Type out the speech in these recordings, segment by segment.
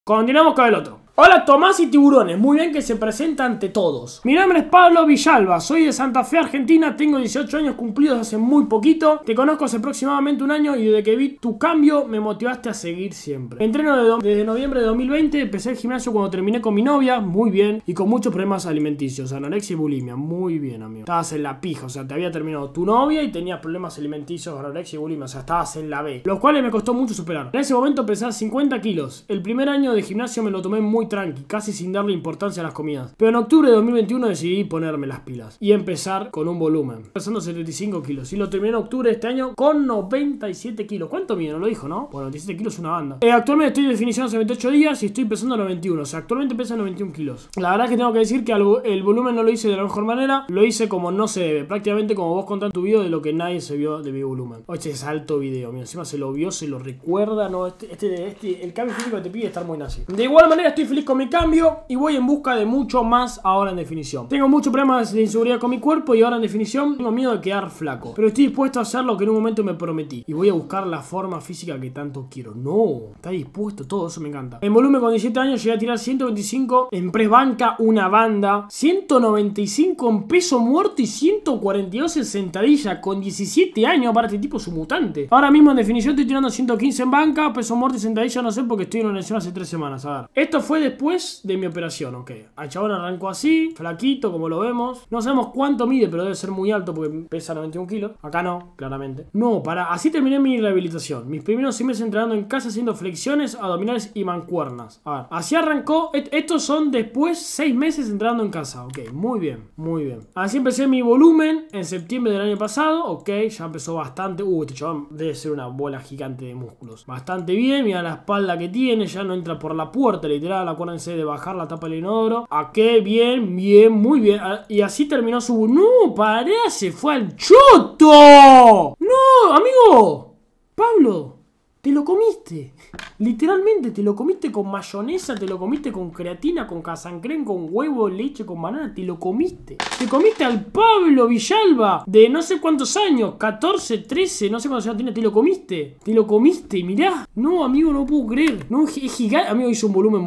Continuamos con el otro. Hola Tomás y tiburones, muy bien que se presenta ante todos. Mi nombre es Pablo Villalba, soy de Santa Fe, Argentina, tengo 18 años cumplidos hace muy poquito. Te conozco hace aproximadamente un año y desde que vi tu cambio me motivaste a seguir siempre. Entreno desde noviembre de 2020, empecé el gimnasio cuando terminé con mi novia, muy bien, y con muchos problemas alimenticios, anorexia y bulimia, muy bien amigo. Estabas en la pija, o sea, te había terminado tu novia y tenías problemas alimenticios, anorexia y bulimia, o sea, estabas en la B, los cuales me costó mucho superar. En ese momento pesaba 50 kilos, el primer año de gimnasio me lo tomé muy tranqui, casi sin darle importancia a las comidas. Pero en octubre de 2021 decidí ponerme las pilas y empezar con un volumen, pesando 75 kilos. Y lo terminé en octubre de este año con 97 kilos. ¿Cuánto mide? No lo dijo, ¿no? Bueno, 97 kilos es una banda. Actualmente estoy de definición hace 28 días y estoy pesando 91. O sea, actualmente pesa 91 kilos. La verdad es que tengo que decir que el volumen no lo hice de la mejor manera. Lo hice como no se debe. Prácticamente como vos contás en tu video de lo que nadie se vio de mi volumen. Oye, es alto video. Mira, encima se lo vio, se lo recuerda. No, el cambio físico que te pide estar muy nazi. De igual manera estoy feliz con mi cambio y voy en busca de mucho más ahora en definición. Tengo muchos problemas de inseguridad con mi cuerpo y ahora en definición tengo miedo de quedar flaco, pero estoy dispuesto a hacer lo que en un momento me prometí y voy a buscar la forma física que tanto quiero. No, está dispuesto, todo eso me encanta. En volumen con 17 años llegué a tirar 125 en press banca, una banda, 195 en peso muerto y 142 en sentadilla con 17 años. Para este tipo es un mutante. Ahora mismo en definición estoy tirando 115 en banca, peso muerto y sentadilla no sé porque estoy en una lesión hace 3 semanas. A ver, esto fue después de mi operación, ok. Al chabón arrancó así, flaquito como lo vemos. No sabemos cuánto mide, pero debe ser muy alto porque pesa 91 kilos. Acá no, claramente. No, así terminé mi rehabilitación. Mis primeros 6 meses entrenando en casa haciendo flexiones, abdominales y mancuernas. A ver, así arrancó. Estos son después 6 meses entrenando en casa. Ok, muy bien, muy bien. Así empecé mi volumen en septiembre del año pasado. Ok, ya empezó bastante. Este chabón debe ser una bola gigante de músculos. Bastante bien, mira la espalda que tiene. Ya no entra por la puerta, literal. Acuérdense de bajar la tapa del inodoro. ¿A qué? Bien, bien, muy bien. Y así terminó su... ¡No! ¡Pará! ¡Se fue al choto! ¡No! ¡Amigo! ¡Pablo! ¡Te lo comiste! Literalmente te lo comiste con mayonesa, te lo comiste con creatina, con casancrén, con huevo, leche, con banana, te lo comiste. Te comiste al Pablo Villalba de no sé cuántos años, 14, 13, no sé cuántos años tiene, te lo comiste, mirá. No, amigo, no puedo creer. No, es gigante. Amigo, hizo un volumen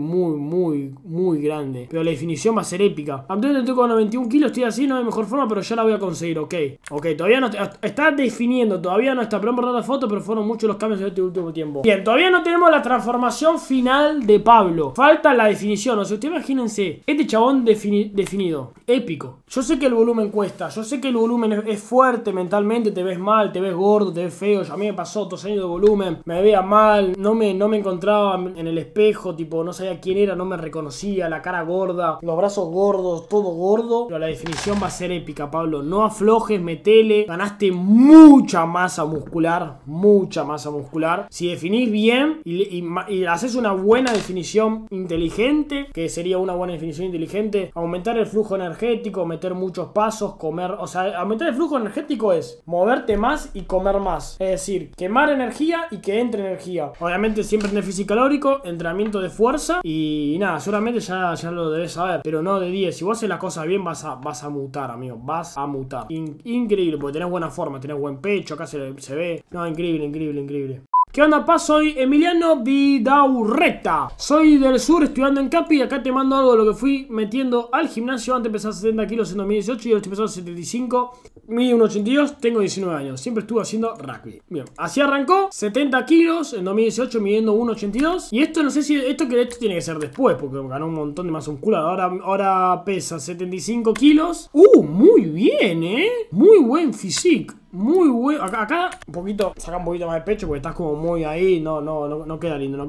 muy grande. Pero la definición va a ser épica. Actualmente estoy con 91 kilos, estoy así, no de mejor forma, pero ya la voy a conseguir, ok. Ok, todavía no está definiendo, todavía no está. Perdón por dar foto, pero fueron muchos los cambios en este último tiempo. Bien, todavía no tenemos la transformación final de Pablo. Falta la definición. O sea, ustedes imagínense, este chabón definido. Épico. Yo sé que el volumen cuesta. Yo sé que el volumen es fuerte mentalmente. Te ves mal, te ves gordo, te ves feo. A mí me pasó 2 años de volumen. Me veía mal. No me encontraba en el espejo. Tipo, no sabía quién era. No me reconocía. La cara gorda. Los brazos gordos. Todo gordo. Pero la definición va a ser épica, Pablo. No aflojes, metele. Ganaste mucha masa muscular. Mucha masa muscular. Si definís bien y haces una buena definición inteligente, que sería una buena definición inteligente, aumentar el flujo energético, meter muchos pasos, comer, o sea, aumentar el flujo energético es moverte más y comer más, es decir, quemar energía y que entre energía. Obviamente siempre en déficit calórico, entrenamiento de fuerza y nada, seguramente ya lo debes saber, pero no de 10. Si vos haces las cosas bien vas a mutar, amigo, vas a mutar. Increíble, porque tenés buena forma, tenés buen pecho, acá se ve. No, increíble. ¿Qué onda, pa? Soy Emiliano Vidaurreta. Soy del sur estudiando en Capi y acá te mando algo de lo que fui metiendo al gimnasio. Antes pesaba 70 kilos en 2018 y ahora estoy pesando 75. Mido 1,82, tengo 19 años. Siempre estuve haciendo rugby. Bien, así arrancó. 70 kilos en 2018 midiendo 1,82. Y esto no sé si... Esto tiene que ser después porque ganó un montón de masa muscular. Ahora pesa 75 kilos. Muy bien, muy buen physique. Muy bueno. Acá un poquito, saca un poquito más de pecho porque estás como muy ahí. No queda lindo,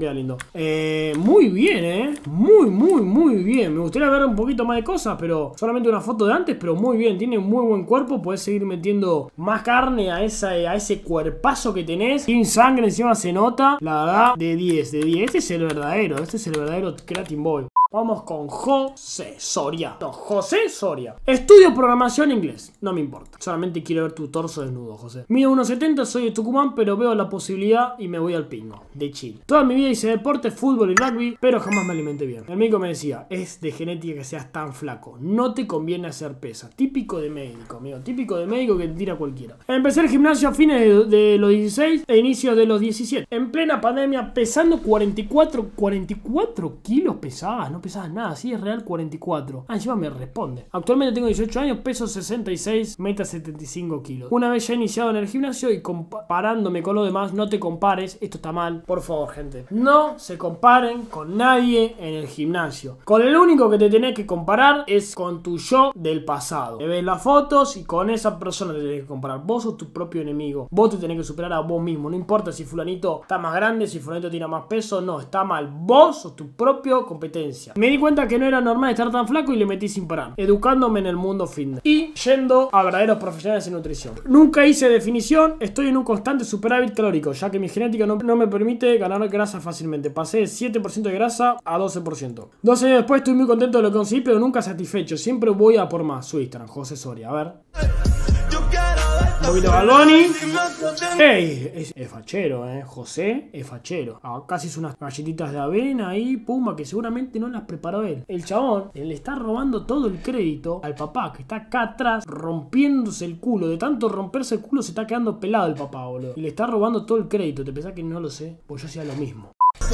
muy bien, muy bien. Me gustaría ver un poquito más de cosas, pero solamente una foto de antes, pero muy bien. Tiene muy buen cuerpo. Podés seguir metiendo más carne a ese cuerpazo que tenés. Sin sangre encima se nota. La verdad, de 10. Este es el verdadero Creatine Boy. Vamos con José Soria. No, José Soria. Estudio programación inglés. No me importa. Solamente quiero ver tu torso desnudo, José. Mido 1,70, soy de Tucumán, pero veo la posibilidad y me voy al pingo. De Chile. Toda mi vida hice deporte, fútbol y rugby, pero jamás me alimenté bien. El médico me decía, es de genética que seas tan flaco. No te conviene hacer pesa. Típico de médico, amigo. Típico de médico que te tira cualquiera. Empecé el gimnasio a fines de los 16 e inicios de los 17. En plena pandemia, pesando 44 kilos pesabas. No pesabas nada, sí es real 44. Encima me responde. Actualmente tengo 18 años, peso 66, meta 75 kilos. Una vez ya iniciado en el gimnasio y comparándome con los demás, no te compares, esto está mal. Por favor, gente, no se comparen con nadie en el gimnasio. Con el único que te tenés que comparar es con tu yo del pasado. Te ves las fotos y con esa persona te tenés que comparar. Vos sos tu propio enemigo. Vos te tenés que superar a vos mismo. No importa si fulanito está más grande, si fulanito tiene más peso, no, está mal. Vos sos tu propio competencia. Me di cuenta que no era normal estar tan flaco y le metí sin parar, educándome en el mundo fitness y yendo a verdaderos profesionales en nutrición. Nunca hice definición, estoy en un constante superávit calórico, ya que mi genética no me permite ganar grasa fácilmente. Pasé de 7% de grasa a 12%. 2 años después estoy muy contento de lo que conseguí, pero nunca satisfecho. Siempre voy a por más. Su Instagram, José Soria. A ver. Un poquito Balboni. ¡Ey! Es fachero, José es fachero. Casi hizo unas galletitas de avena ahí, puma, que seguramente no las preparó él. El chabón le está robando todo el crédito al papá, que está acá atrás rompiéndose el culo. De tanto romperse el culo se está quedando pelado el papá, boludo. Y le está robando todo el crédito. ¿Te pensás que no lo sé? Pues yo hacía lo mismo.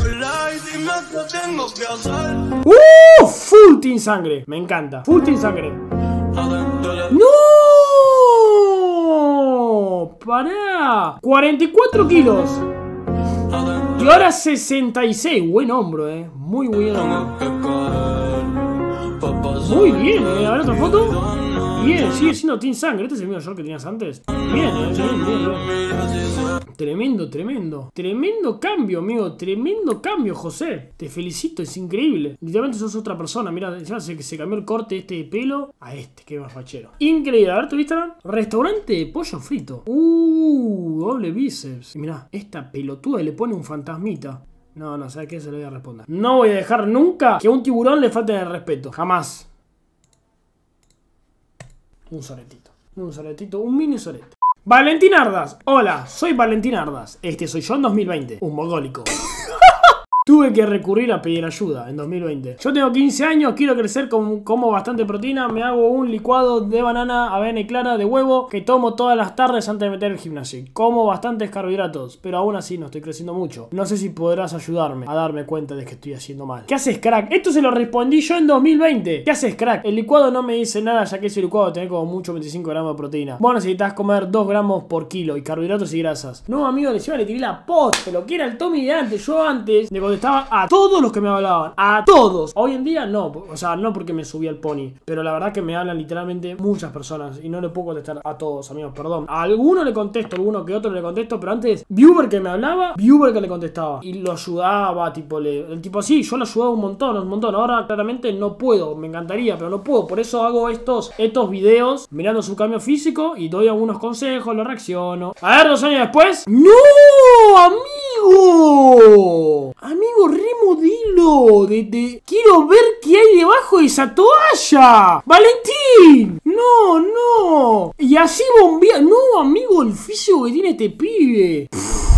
Full Team Sangre. Me encanta. Full Team Sangre. ¡No! ¡Pará! 44 kilos. Y ahora 66. Buen hombro, Muy buen hombro. Muy bien, A ver otra foto. Bien, sigue siendo Team Sangre. Este es el mismo short que tenías antes. Bien, bien. Tremendo cambio, amigo. Tremendo cambio, José. Te felicito, es increíble. Literalmente sos otra persona. Mira, ya se cambió el corte de pelo a que más fachero. Increíble. A ver tu Instagram. Restaurante de pollo frito. Doble bíceps. Mirá, esta pelotuda le pone un fantasmita. No, ¿sabes qué? Se lo voy a responder. No voy a dejar nunca que a un tiburón le falte el respeto. Jamás. Un soletito, un mini solete. Valentín Ardas. Hola, soy Valentín Ardas. Este soy yo en 2020. Un mogólico. Tuve que recurrir a pedir ayuda en 2020. Yo tengo 15 años, quiero crecer, como bastante proteína. Me hago un licuado de banana, avena y clara de huevo que tomo todas las tardes antes de meter el gimnasio. Como bastantes carbohidratos, pero aún así no estoy creciendo mucho. No sé si podrás ayudarme a darme cuenta de que estoy haciendo mal. ¿Qué haces, crack? Esto se lo respondí yo en 2020. ¿Qué haces, crack? El licuado no me dice nada, ya que ese licuado tiene como mucho 25 gramos de proteína. Vos necesitas comer 2 gramos por kilo y carbohidratos y grasas. No, amigo, le tiré la post, lo que era el Tommy de antes. Yo antes de cuando estaba a todos los que me hablaban, a todos. Hoy en día no, o sea, no porque me subí al pony, pero la verdad que me hablan literalmente muchas personas y no le puedo contestar a todos, amigos, perdón. A alguno le contesto, a alguno que otro le contesto, pero antes, viewer que me hablaba, viewer que le contestaba y lo ayudaba, tipo, el tipo así, yo lo ayudaba un montón. Ahora claramente no puedo, me encantaría, pero no puedo, por eso hago estos videos mirando su cambio físico y doy algunos consejos, lo reacciono. A ver, 2 años después. ¡No, amigo! Amigo, remodelo. Quiero ver qué hay debajo de esa toalla. ¡Valentín! No. Y así bombea. No, amigo, el físico que tiene este pibe.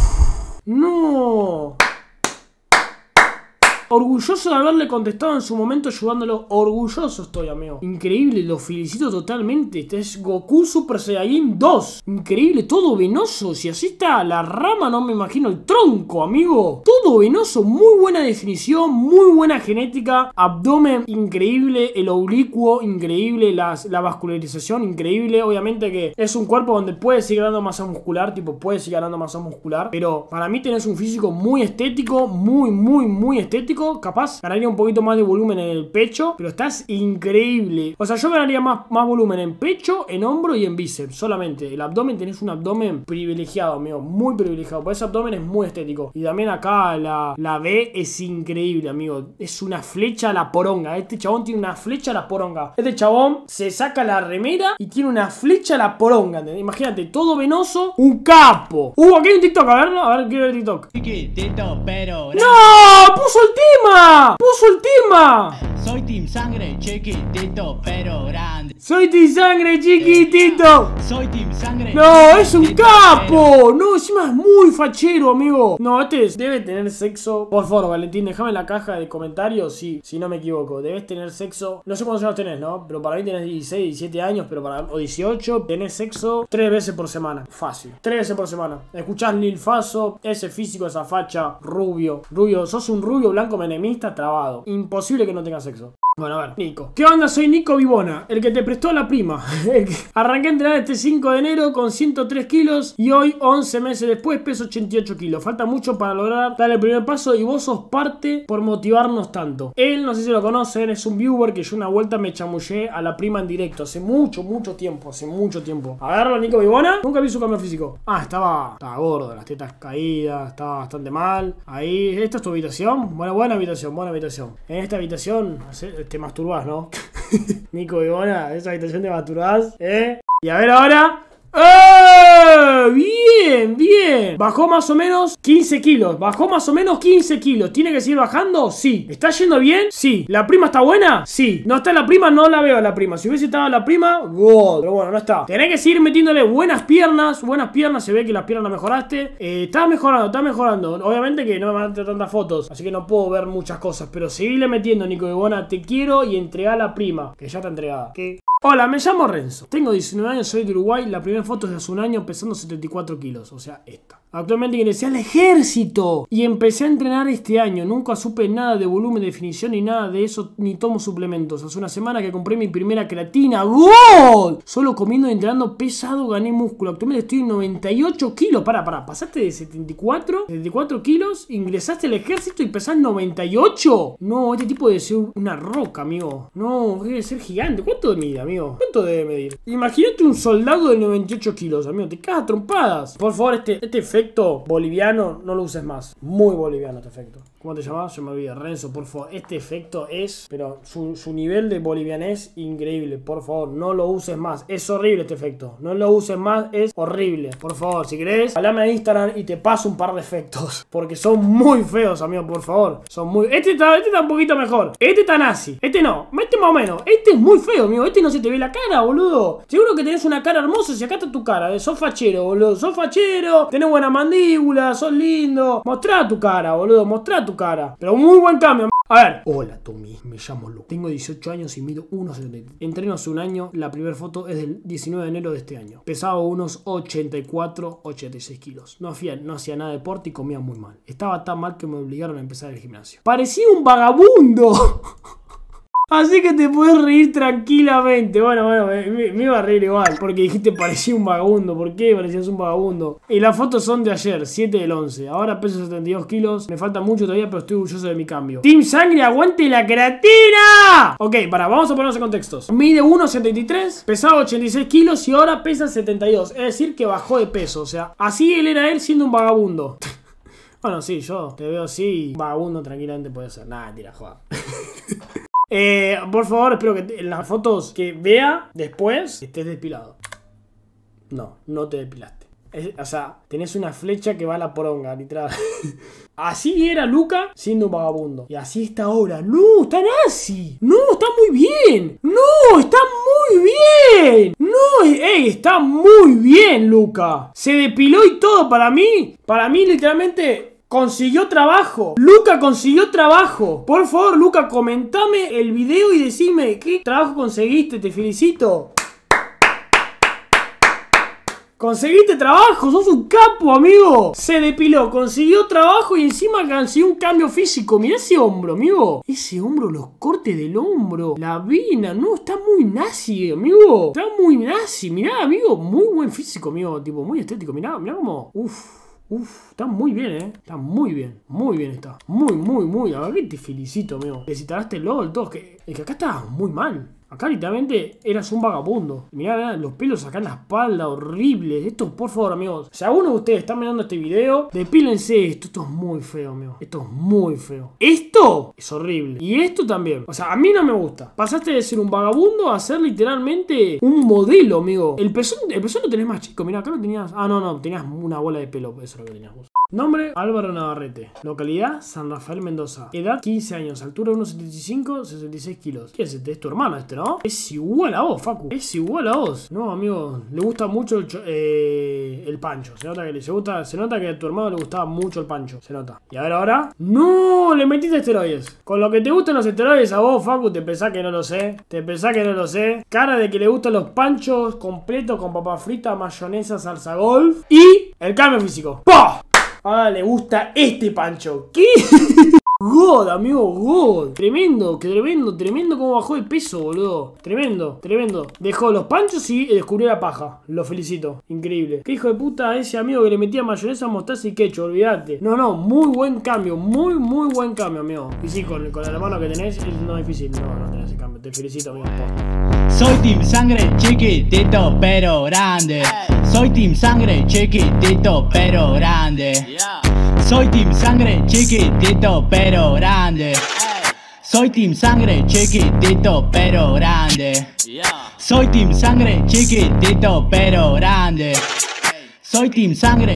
No. Orgulloso de haberle contestado en su momento ayudándolo. Orgulloso estoy, amigo. Increíble, lo felicito totalmente. Este es Goku Super Saiyajin 2. Increíble, todo venoso. Si así está la rama, no me imagino el tronco, amigo. Todo venoso, muy buena definición, muy buena genética. Abdomen increíble, el oblicuo increíble, la vascularización increíble. Obviamente que es un cuerpo donde puedes seguir ganando masa muscular, pero para mí tenés un físico muy estético, muy estético. Capaz ganaría un poquito más de volumen en el pecho, pero estás increíble. O sea, yo ganaría más volumen en pecho, en hombro y en bíceps solamente. El abdomen, tenés un abdomen privilegiado, amigo, muy privilegiado, porque ese abdomen es muy estético. Y también acá la B es increíble, amigo. Es una flecha a la poronga. Este chabón tiene una flecha a la poronga. Este chabón se saca la remera y tiene una flecha a la poronga, ¿entendés? Imagínate, todo venoso, un capo. Aquí hay un TikTok, a ver, quiero ver el TikTok. Chiquitito, pero... ¡No! ¡Puso el tema! ¡Toma! Soy Team Sangre chiquitito pero grande. Soy Team Sangre chiquitito. Soy Team Sangre. No, es un capo. No, encima es muy fachero, amigo. No, este debe tener sexo. Por favor, Valentín, déjame en la caja de comentarios si no me equivoco. Debes tener sexo. No sé cuántos años tenés, ¿no? Pero para mí tenés 16, 17 años, o 18. Tenés sexo 3 veces por semana. Fácil. 3 veces por semana. Escuchás Lil Faso, ese físico, esa facha, rubio. Sos un rubio blanco menemista trabado. Imposible que no tengas sexo. Bueno, a ver, Nico. ¿Qué onda? Soy Nico Vivona, el que te prestó la prima. Arranqué a entrenar este 5 de enero con 103 kilos y hoy, 11 meses después, peso 88 kilos. Falta mucho para lograr dar el primer paso y vos sos parte por motivarnos tanto. Él, no sé si lo conocen, es un viewer que yo una vuelta me chamullé a la prima en directo. Hace mucho tiempo. A verlo, Nico Vivona. Nunca vi su cambio físico. Ah, estaba gordo, las tetas caídas, estaba bastante mal. Ahí, ¿esta es tu habitación? Buena habitación. En esta habitación te masturbás, ¿no? Nico Vivona, esa habitación te masturbás, Y a ver ahora. Bien. Bajó más o menos 15 kilos. ¿Tiene que seguir bajando? Sí. ¿Está yendo bien? Sí. ¿La prima está buena? Sí. ¿No está la prima? No la veo a la prima. Si hubiese estado la prima, God. Pero bueno, no está. Tenés que seguir metiéndole buenas piernas. Se ve que las piernas mejoraste. Está mejorando. Obviamente que no me mandan tantas fotos, así que no puedo ver muchas cosas. Pero seguirle metiendo, Nico Vivona. Te quiero y entregá a la prima, que ya está entregada. ¿Qué? Hola, me llamo Renzo. Tengo 19 años, soy de Uruguay. La primera foto es de hace un año pesando 74 kilos. O sea, esta. Actualmente ingresé al ejército y empecé a entrenar este año. Nunca supe nada de volumen, definición ni nada de eso, ni tomo suplementos. Hace una semana que compré mi primera creatina. ¡Gol! Solo comiendo y entrenando pesado gané músculo. Actualmente estoy en 98 kilos. ¿Pasaste de 74 kilos? ¿Ingresaste al ejército y pesás 98? No, este tipo debe ser una roca, amigo. No, debe ser gigante. ¿Cuánto mide, amigo? ¿Cuánto debe medir? Imagínate un soldado de 98 kilos, amigo. Te cagas a trompadas. Por favor, este efecto boliviano no lo uses más. Muy boliviano este efecto. ¿Cómo te llamas? Se me olvida. Renzo, por favor. Este efecto es... Pero su nivel de bolivianés increíble. Por favor, no lo uses más. Es horrible este efecto. No lo uses más. Es horrible. Por favor, si querés, hablame a Instagram y te paso un par de efectos. Porque son muy feos, amigo. Por favor. Son muy... Este está un poquito mejor. Este está nazi. Este no. Este más o menos. Este es muy feo, amigo. Este no se te ve la cara, boludo. Seguro que tenés una cara hermosa. Si acá está tu cara. Sos fachero, boludo. Sos fachero. Tenés buena mandíbula. Sos lindo. Mostrá tu cara, boludo. Mostrá tu cara. Pero muy buen cambio. A ver. Hola, Tommy. Me llamo Lu. Tengo 18 años y mido 1,73. Entreno hace un año. La primera foto es del 19 de enero de este año. Pesaba unos 84, 86 kilos. No hacía nada de deporte y comía muy mal. Estaba tan mal que me obligaron a empezar el gimnasio. Parecía un vagabundo. Así que te puedes reír tranquilamente. Bueno, me iba a reír igual. Porque dijiste parecía un vagabundo. ¿Por qué parecías un vagabundo? Y las fotos son de ayer, 7 del 11. Ahora peso 72 kilos. Me falta mucho todavía, pero estoy orgulloso de mi cambio. Team Sangre, aguante la creatina. Ok, vamos a ponernos en contextos. Mide 1,73, pesaba 86 kilos y ahora pesa 72. Es decir, que bajó de peso. O sea, así él siendo un vagabundo. Bueno, sí, yo te veo así. Vagabundo tranquilamente puede ser. Nada, tira, joda. Por favor, espero que en las fotos que vea después estés depilado. No te depilaste. O sea, tenés una flecha que va a la poronga, literal. Así era Luca siendo un vagabundo. Y así está ahora. No, está nazi. No, está muy bien. No, está muy bien. No, está muy bien, Luca. Se depiló y todo para mí. Para mí, literalmente... Consiguió trabajo. Luca consiguió trabajo. Por favor, Luca, comentame el video y decime qué trabajo conseguiste. Te felicito. Conseguiste trabajo, sos un capo, amigo. Se depiló, consiguió trabajo y encima consiguió un cambio físico. Mirá ese hombro, amigo. Ese hombro, los cortes del hombro, la vena. No, está muy nazi, amigo. Está muy nazi. Mirá, amigo, muy buen físico, amigo. Tipo, muy estético. Mirá como... Está muy bien, está muy bien está. Muy. A ver que te felicito, amigo. Que si tardaste el LOL, todo. Es que acá estabas muy mal. Acá literalmente eras un vagabundo. Mirá, los pelos acá en la espalda, horribles. Esto, por favor, amigos. Si alguno de ustedes está mirando este video, depílense esto. Esto es muy feo, amigo. Esto es muy feo. Esto es horrible. Y esto también. O sea, a mí no me gusta. Pasaste de ser un vagabundo a ser literalmente un modelo, amigo. El pezón lo tenés más chico. Mirá, acá no tenías... Ah, no, tenías una bola de pelo. Eso es lo que tenías vos. Nombre, Álvaro Navarrete. Localidad, San Rafael, Mendoza. Edad, 15 años. Altura, 1,75, 66 kilos. ¿Qué es este? Es tu hermano este, ¿no? Es igual a vos, Facu. Es igual a vos. No, amigo, le gusta mucho el pancho. Se nota que a tu hermano le gustaba mucho el pancho. Se nota. Y a ver ahora. ¡No! Le metiste esteroides. Con lo que te gustan los esteroides a vos, Facu, te pensás que no lo sé. Cara de que le gustan los panchos completos con papa frita, mayonesa, salsa golf. Y el cambio físico. ¡Pah! Ahora le gusta este pancho. ¿Qué? God, amigo, God. Tremendo cómo bajó de peso, boludo. Tremendo. Dejó los panchos y descubrió la paja. Lo felicito. Increíble. Qué hijo de puta ese amigo que le metía mayonesa, mostaza y ketchup. Olvídate. No, muy buen cambio. Muy buen cambio, amigo. Y sí, con el hermano que tenés no es difícil. No tenés ese cambio. Te felicito, amigo. Soy team sangre chiquitito pero grande. Soy team sangre chiquitito pero grande. Soy team sangre chiquitito pero grande. Soy team sangre chiquitito pero grande. Soy team sangre chiquitito pero grande. Soy team sangre